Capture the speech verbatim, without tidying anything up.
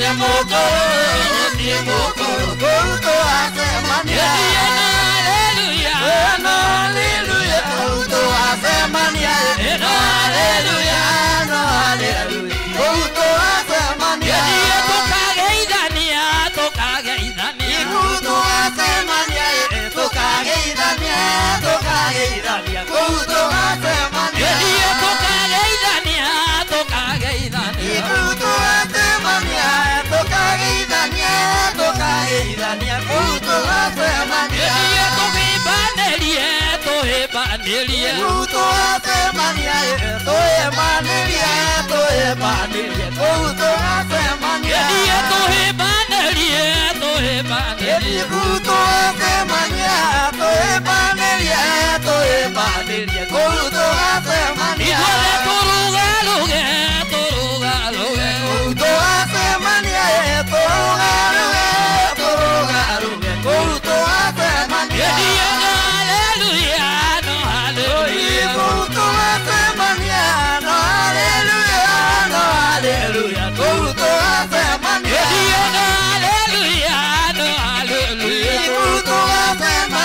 Tiemoko, tiemoko, kuto asemania. Hallelujah, hallelujah, kuto asemania. Hallelujah, hallelujah, kuto asemania. Toka geidania, toka geidania, kuto asemania. Toka geidania, toka geidania, kuto asemania. Toka geidania, toka geidania, kuto asemania. Toka geidania, toka geidania, kuto asemania. Tohebanelie, tohebanelie, kuto asemania. Tohebanelie, tohebanelie, kuto asemania. Tohebanelie, tohebanelie, kuto asemania. Tohebanelie, tohebanelie, kuto asemania. Torugaluge, torugaluge, kuto asemania. Torugaluge, torugaluge, kuto asemania. Hallelujah, no hallelujah, kuto asemania. No hallelujah, no hallelujah, kuto asemania. Hallelujah, no hallelujah, kuto asemania.